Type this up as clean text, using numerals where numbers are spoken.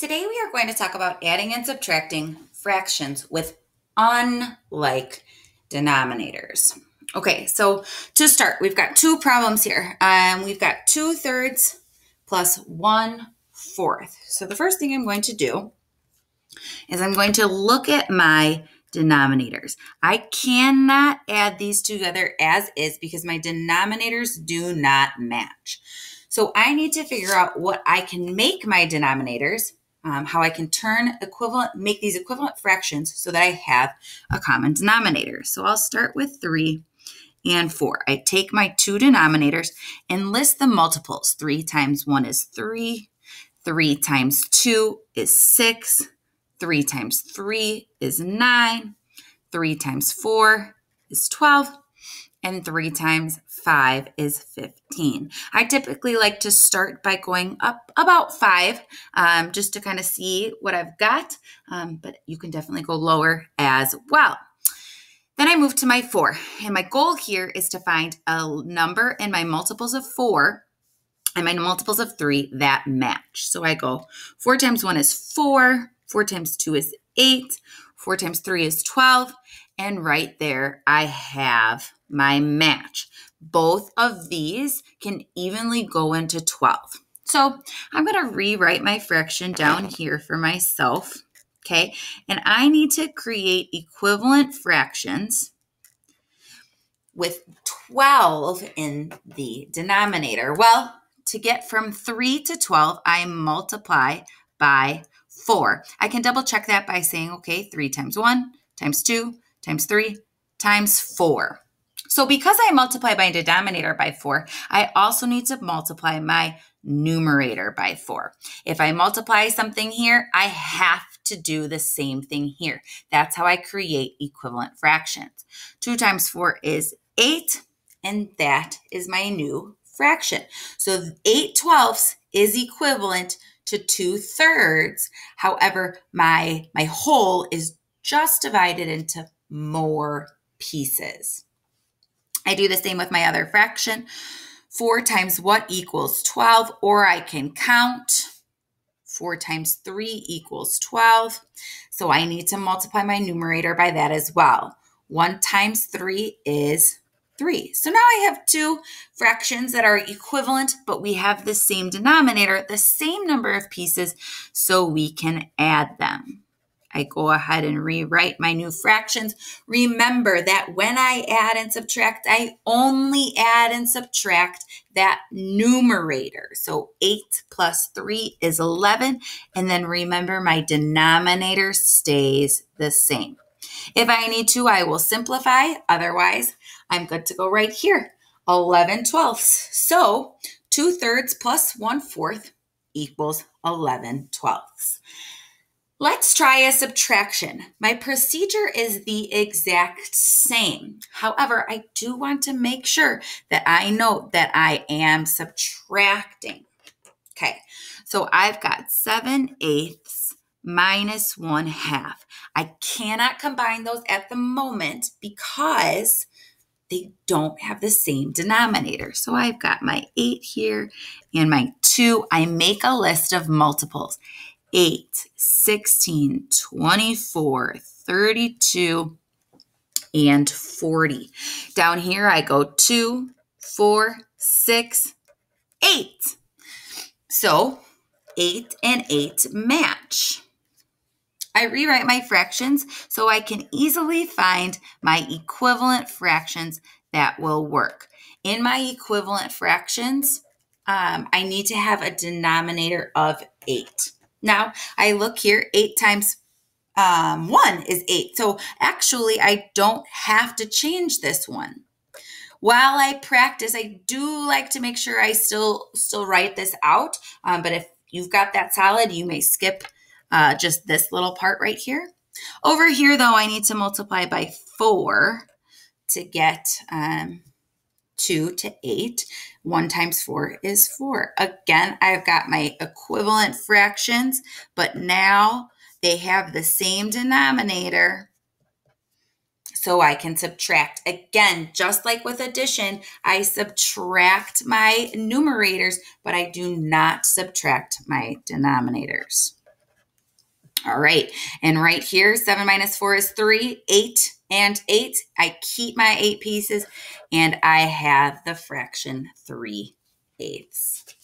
Today we are going to talk about adding and subtracting fractions with unlike denominators. Okay, so to start, we've got two problems here. We've got 2/3 plus 1/4. So the first thing I'm going to do is I'm going to look at my denominators. I cannot add these together as is because my denominators do not match. So I need to figure out what I can make my denominators, how I can make these equivalent fractions so that I have a common denominator. So I'll start with 3 and 4. I take my two denominators and list the multiples. 3 times 1 is 3. 3 times 2 is 6. 3 times 3 is 9. 3 times 4 is 12. And 3 times 5 is 15. I typically like to start by going up about 5 just to kind of see what I've got, but you can definitely go lower as well. Then I move to my 4, and my goal here is to find a number in my multiples of 4 and my multiples of 3 that match. So I go 4 times 1 is 4, 4 times 2 is 8, 4 times 3 is 12, and right there I have my match. Both of these can evenly go into 12. So I'm going to rewrite my fraction down here for myself, okay? And I need to create equivalent fractions with 12 in the denominator. Well, to get from 3 to 12, I multiply by 4. I can double check that by saying, okay, 3 times 1 times 2 times 3 times 4. So because I multiply my denominator by 4, I also need to multiply my numerator by 4. If I multiply something here, I have to do the same thing here. That's how I create equivalent fractions. 2 times 4 is 8, and that is my new fraction. So 8/12 is equivalent to 2/3. However, my whole is just divided into more pieces. I do the same with my other fraction. 4 times what equals 12, or I can count. 4 times 3 equals 12. So I need to multiply my numerator by that as well. 1 times 3 is 3. So now I have two fractions that are equivalent, but we have the same denominator, the same number of pieces, so we can add them. I go ahead and rewrite my new fractions. Remember that when I add and subtract, I only add and subtract that numerator. So 8 plus 3 is 11. And then remember, my denominator stays the same. If I need to, I will simplify. Otherwise, I'm good to go right here. 11/12. So 2/3 plus 1/4 equals 11/12. Let's try a subtraction. My procedure is the exact same. However, I do want to make sure that I note that I am subtracting. Okay, so I've got 7/8 minus 1/2. I cannot combine those at the moment because they don't have the same denominator. So I've got my 8 here and my 2. I make a list of multiples. 8, 16, 24, 32, and 40. Down here, I go 2, 4, 6, 8. So 8 and 8 match. I rewrite my fractions so I can easily find my equivalent fractions that will work. In my equivalent fractions, I need to have a denominator of 8. Now, I look here, 8 times 1 is 8. So actually, I don't have to change this one. While I practice, I do like to make sure I still write this out. But if you've got that solid, you may skip just this little part right here. Over here, though, I need to multiply by 4 to get 2 to 8. 1 times 4 is 4. Again, I've got my equivalent fractions, but now they have the same denominator, so I can subtract. Again, just like with addition, I subtract my numerators, but I do not subtract my denominators. All right. And right here, 7 minus 4 is 3, 8 and 8. I keep my 8 pieces, and I have the fraction 3/8.